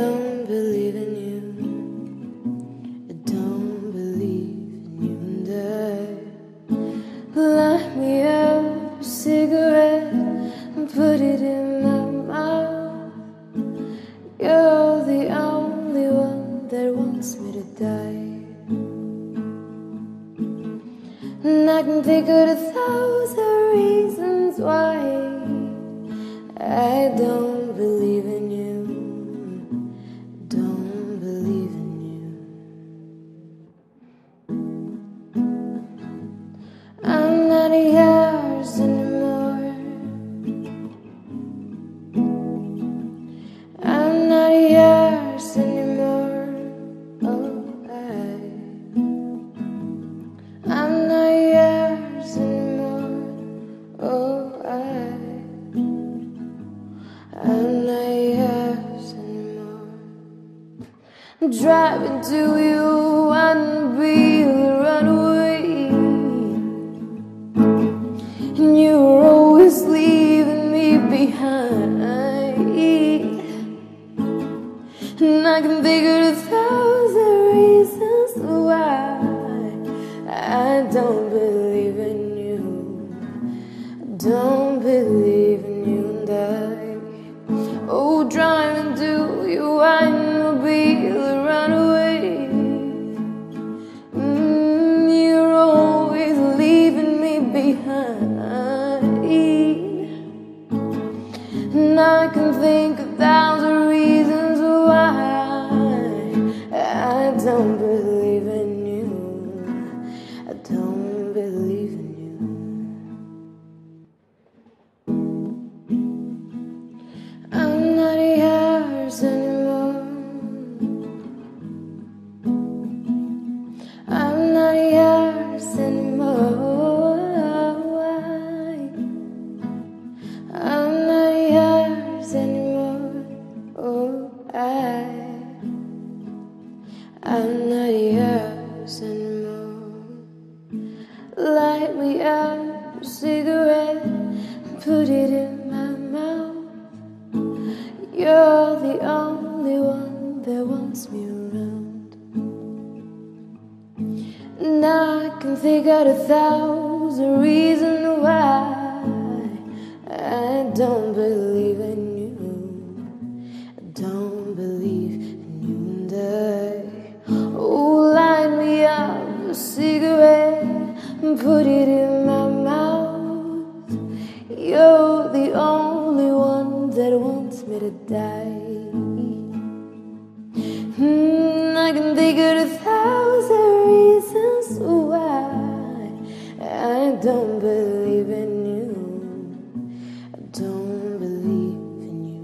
don't believe in you. I don't believe in you. And I light me up a cigarette and put it in my mouth. You're the only one that wants me to die. And I can think of 1,000 reasons why I don't believe in you. Don't believe in you. I'm not yours anymore. I'm not yours anymore. Oh, I'm not yours anymore. Oh, I'm not yours anymore. I'm driving to you and be run away, and you're always leaving me behind. And I can think of 1,000 reasons why I don't believe in you. I don't believe in you. And oh, driving to you, I will be the runaway. You're always leaving me behind. And I can think of 1,000 reasons why I don't believe in you. I don't believe in you. I'm not yours anymore. I'm not yours anymore. I'm not yours anymore. Oh, I'm not yours anymore. Light me up a cigarette and put it in my mouth. You're the only one that wants me around. And I can think out 1,000 reasons why I don't believe in you. I don't believe in you. And oh, light me up a cigarette and put it in my mouth. You're the only one that wants me to die. I can think of 1,000 reasons why I don't believe in you. I don't believe in you.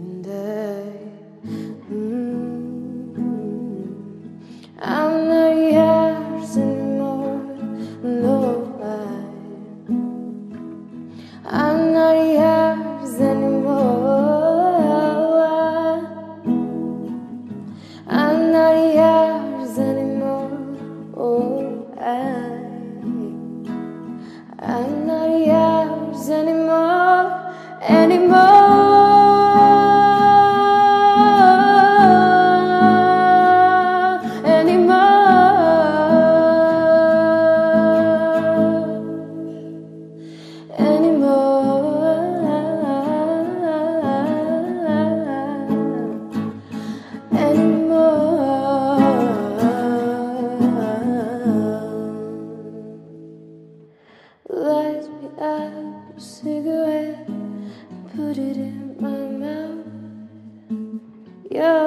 And I'm not yours anymore. No, I'm not yours anymore. I'm not yours anymore. Oh, I'm not yours anymore. Light me up a cigarette, put it in my mouth. Yeah.